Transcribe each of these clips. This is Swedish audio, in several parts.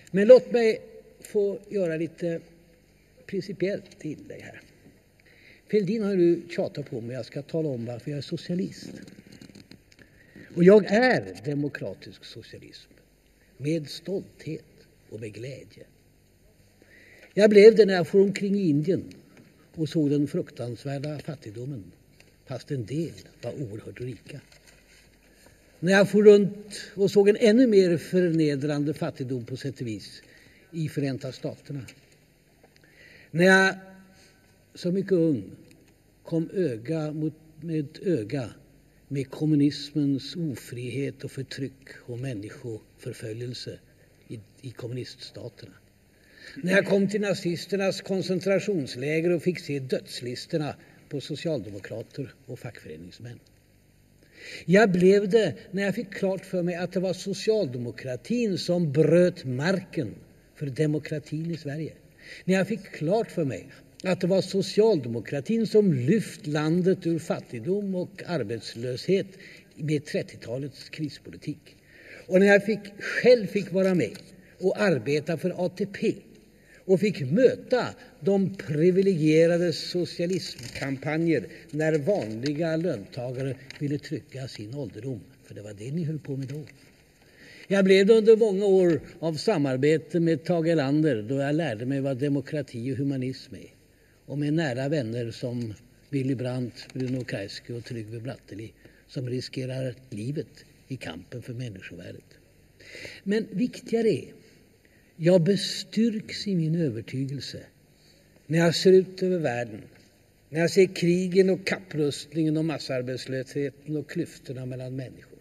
Men låt mig få göra lite principiellt inlägg här. Fälldin har nu tjatat på mig, jag ska tala om varför jag är socialist. Och jag är demokratisk socialism. Med stolthet och med glädje. Jag blev det när jag for omkring i Indien och såg den fruktansvärda fattigdomen, fast en del var oerhört rika. När jag for runt och såg en ännu mer förnedrande fattigdom på sätt och vis i Förenta Staterna. När jag som mycket ung kom med öga med kommunismens ofrihet och förtryck och människoförföljelse i kommuniststaterna. När jag kom till nazisternas koncentrationsläger och fick se dödslistorna på socialdemokrater och fackföreningsmän. Jag blev det när jag fick klart för mig att det var socialdemokratin som bröt marken för demokratin i Sverige. När jag fick klart för mig att det var socialdemokratin som lyft landet ur fattigdom och arbetslöshet med 30-talets krispolitik. Och när jag själv fick vara med och arbeta för ATP och fick möta de privilegierades socialismkampanjer när vanliga löntagare ville trygga sin ålderdom. För det var det ni höll på med då. Jag blev det under många år av samarbete med Tage Erlander då jag lärde mig vad demokrati och humanism är. Och med nära vänner som Willy Brandt, Bruno Kreisky och Trygve Bratteli som riskerar livet i kampen för människovärdet. Men viktigare är, jag bestyrks i min övertygelse när jag ser ut över världen, när jag ser krigen och kapprustningen och massarbetslösheten och klyftorna mellan människor.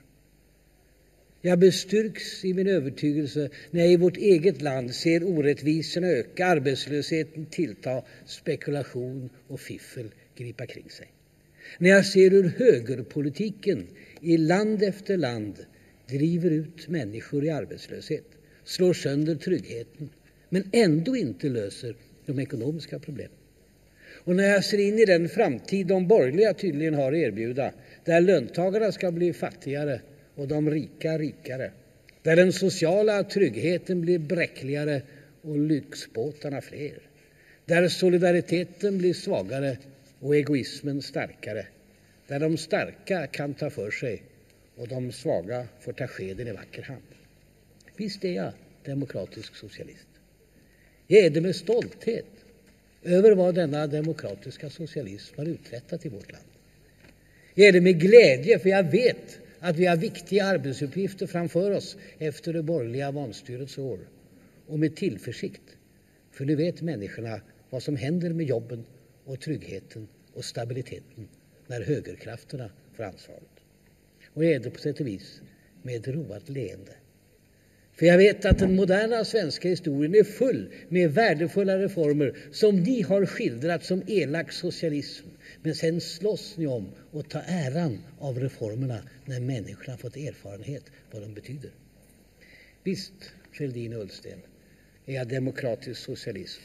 Jag bestyrks i min övertygelse när jag i vårt eget land ser orättvisorna öka, arbetslösheten tillta, spekulation och fiffel gripa kring sig. När jag ser hur högerpolitiken i land efter land driver ut människor i arbetslöshet, slår sönder tryggheten, men ändå inte löser de ekonomiska problemen. Och när jag ser in i den framtid de borgerliga tydligen har att erbjuda, där löntagarna ska bli fattigare och de rika rikare, där den sociala tryggheten blir bräckligare och lyxbåtarna fler, där solidariteten blir svagare och egoismen starkare, där de starka kan ta för sig och de svaga får ta skeden i vacker hand. Visst är jag demokratisk socialist. Jag är det med stolthet över vad denna demokratiska socialism har uträttat i vårt land. Jag är det med glädje, för jag vet att vi har viktiga arbetsuppgifter framför oss efter det borgerliga vanstyrets år. Och med tillförsikt, för nu vet människorna vad som händer med jobben och tryggheten och stabiliteten när högerkrafterna får ansvaret. Och jag är det på sätt och vis med ett roat leende. För jag vet att den moderna svenska historien är full med värdefulla reformer som ni har skildrat som elak socialism. Men sen slåss ni om att ta äran av reformerna när människorna fått erfarenhet vad de betyder. Visst, Fälldin och Ullsten, är jag demokratisk socialism.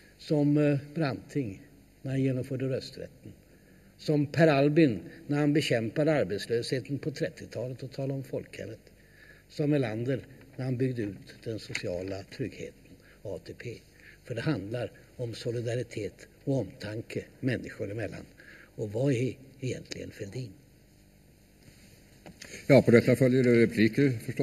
Som Branting när han genomförde rösträtten. Som Per Albin när han bekämpade arbetslösheten på 30-talet och talade om folkhemmet. Som Erlander när han byggde ut den sociala tryggheten och ATP. För det handlar om solidaritet och omtanke människor emellan. Och vad är egentligen Fälldin? Ja, på detta följer det repliker förstås.